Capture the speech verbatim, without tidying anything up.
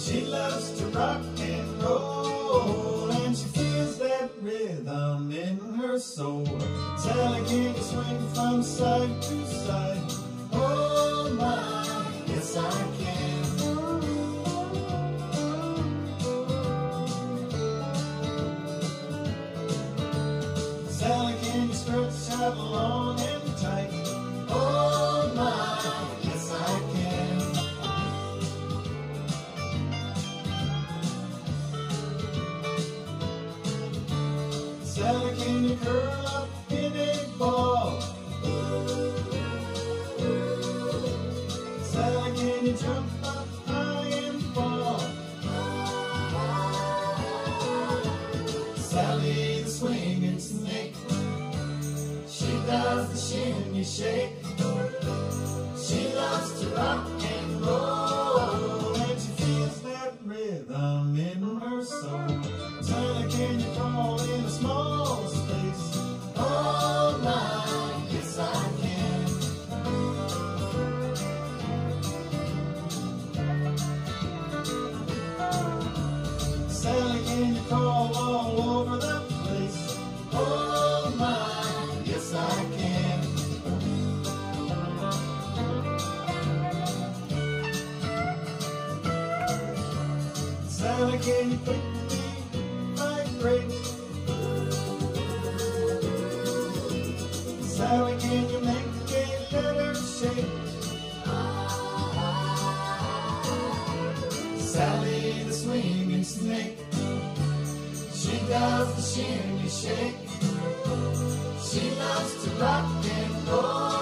She loves to rock and roll, and she feels that rhythm in her soul. Sally, can you swing from side to side? Oh my, yes I can. Sally, can you stretch out long and tight? Oh my, yes I can. Sally, can you curl up in a ball? Sally, can you jump up high and fall? Sally, the swinging snake, she does the shimmy shake. She loves to rock and roll, and she feels that rhythm in her soul. Sally, can you crawl in a small space? Oh my, yes I can. Sally, can you crawl all over the place? Oh my, yes I can. Sally, can you quickly vibrate? Sally, can you make a letter shape? Sally, the swinging snake, she does the shimmy shake. She loves to rock and roll.